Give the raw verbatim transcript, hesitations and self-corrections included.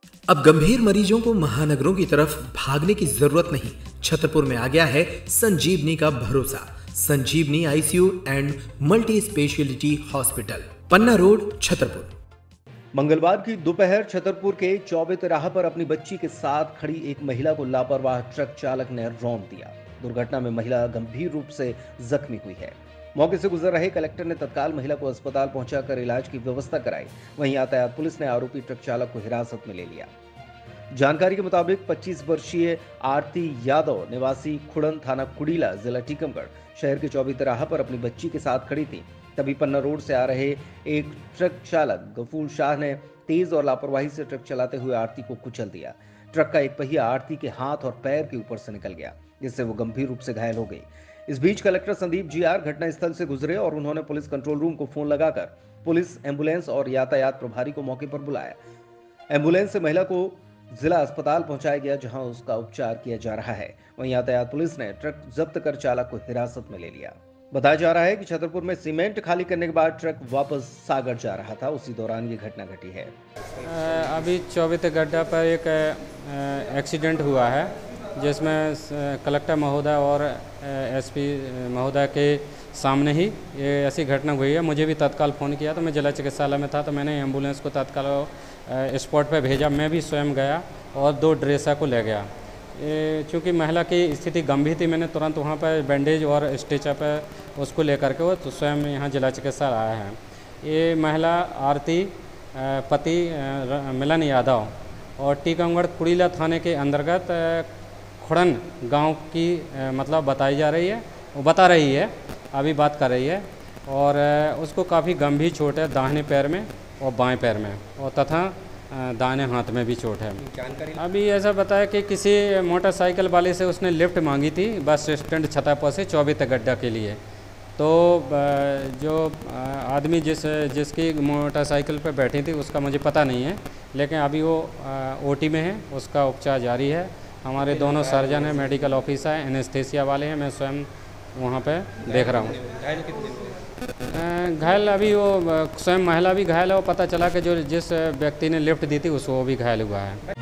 अब गंभीर मरीजों को महानगरों की तरफ भागने की जरूरत नहीं। छतरपुर में आ गया है संजीवनी का भरोसा। Sanjeevani ICU and multi speciality hospital, Panna road, Chhatarpur. मंगलवार की दोपहर छतरपुर के चौबे तिराहा पर अपनी बच्ची के साथ खड़ी एक महिला को लापरवाह ट्रक चालक ने रौंद दिया। दुर्घटना में महिला गंभीर रूप से जख्मी हुई है। मौके से गुजर रहे कलेक्टर ने तत्काल महिला को अस्पताल पहुंचाकर इलाज की व्यवस्था कराई। वहीं यातायात पुलिस ने आरोपी ट्रक चालक को हिरासत में ले लिया। जानकारी के मुताबिक पच्चीस वर्षीय आरती यादव निवासी खुड़न, थाना कुड़ीला, जिला टीकमगढ़ शहर के चौबे तिराहा पर अपनी बच्ची के साथ खड़ी थी। तभी पन्ना रोड से आ रहे एक ट्रक चालक गफूर शाह ने तेज और लापरवाही से ट्रक चलाते हुए आरती को कुचल दिया। ट्रक का एक पहिया आरती के हाथ और पैर के ऊपर से निकल गया, जिससे वो गंभीर रूप से घायल हो गई। इस बीच कलेक्टर संदीप जी आर घटनास्थल से गुजरे और उन्होंने पुलिस कंट्रोल रूम को फोन लगाकर पुलिस, एम्बुलेंस और यातायात प्रभारी को मौके पर बुलाया। एम्बुलेंस से महिला को जिला अस्पताल पहुंचाया गया, जहां उसका उपचार किया जा रहा है। वहीं यातायात पुलिस ने ट्रक जब्त कर चालक को हिरासत में ले लिया। बताया जा रहा है कि छतरपुर में सीमेंट खाली करने के बाद ट्रक वापस सागर जा रहा था, उसी दौरान ये घटना घटी है। अभी चौबे गड्ढा पर एक एक्सीडेंट हुआ है, जिसमें कलेक्टर महोदय और एसपी महोदय के सामने ही ये ऐसी घटना हुई है। मुझे भी तत्काल फ़ोन किया तो मैं जिला चिकित्सालय में था, तो मैंने एम्बुलेंस को तत्काल स्पॉट पर भेजा। मैं भी स्वयं गया और दो ड्रेसर को ले गया। चूँकि महिला की स्थिति गंभीर थी, मैंने तुरंत वहाँ पर बैंडेज और स्ट्रेचर पर उसको लेकर के वो तो स्वयं यहाँ जिला चिकित्सालय आया है। ये महिला आरती, पति मिलन यादव और टीकमगढ़ कुड़ीला थाने के अंतर्गत खुड़न गांव की मतलब बताई जा रही है, वो बता रही है, अभी बात कर रही है। और उसको काफ़ी गंभीर चोट है दाहिने पैर में और बाएं पैर में, और तथा दाहिने हाथ में भी चोट है। जानकारी अभी ऐसा बताया कि किसी मोटरसाइकिल वाले से उसने लिफ्ट मांगी थी बस स्टैंड छतरपुर से चौबे गड्ढा के लिए। तो जो आदमी जिस जिसकी मोटरसाइकिल पर बैठी थी उसका मुझे पता नहीं है, लेकिन अभी वो ओटी में है, उसका उपचार जारी है। हमारे दोनों सर्जन हैं, मेडिकल ऑफिसर हैं, एनेस्थेसिया वाले हैं, मैं स्वयं वहाँ पे देख रहा हूँ। घायल अभी वो स्वयं महिला भी घायल है, वो पता चला कि जो जिस व्यक्ति ने लिफ्ट दी थी उसको वो भी घायल हुआ है।